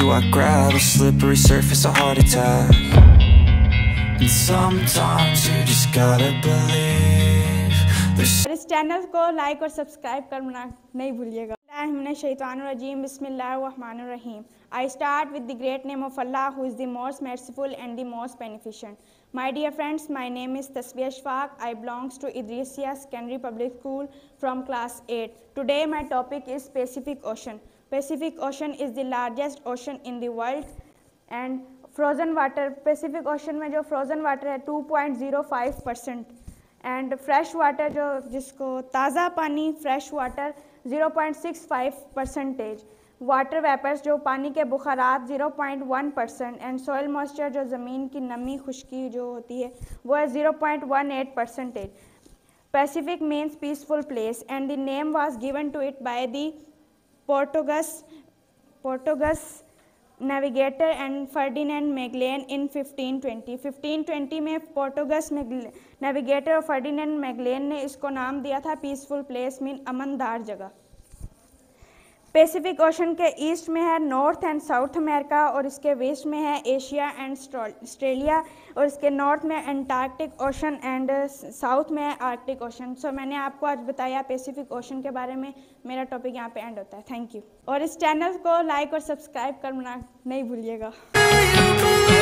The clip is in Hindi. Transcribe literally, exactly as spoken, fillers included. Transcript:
do I grab a slippery surface, a heart attack? And sometimes you just gotta believe there's... इस चैनल को लाइक और सब्सक्राइब करना नहीं भूलिएगा। शैतानुर्रजीम बिस्मिल्लाहिर्रहमानिर्रहीम। I start with the great name of Allah, who is the most merciful and the most beneficent. My dear friends, my name is Tasbih Ashfaq. I belongs to Idrisiya Secondary Public School from class eight. Today my topic is Pacific Ocean. Pacific Ocean is the largest ocean in the world and frozen water, Pacific Ocean में जो frozen water है two point zero five percent and fresh water जो जिसको ताज़ा पानी fresh water zero point six five percentage, water vapours जो पानी के बुखारात zero point one percent and soil moisture जो ज़मीन की नमी खुश्की जो होती है वो है zero point one eight percentage. Pacific means peaceful place and the name was given to it by the Portuguese Portuguese navigator and Ferdinand Magellan in fifteen twenty. fifteen twenty में पोर्टुगस नेविगेटर और फर्डिनेंड मैगलेन ने इसको नाम दिया था पीसफुल प्लेस मीन अमनदार जगह। पैसिफिक ओशन के ईस्ट में है नॉर्थ एंड साउथ अमेरिका और इसके वेस्ट में है एशिया एंड ऑस्ट्रेलिया और इसके नॉर्थ में एंटार्क्टिक ओशन एंड साउथ में है आर्कटिक ओशन। सो मैंने आपको आज बताया पैसिफिक ओशन के बारे में। मेरा टॉपिक यहाँ पे एंड होता है। Thank you. और इस चैनल को लाइक और सब्सक्राइब करना नहीं भूलिएगा।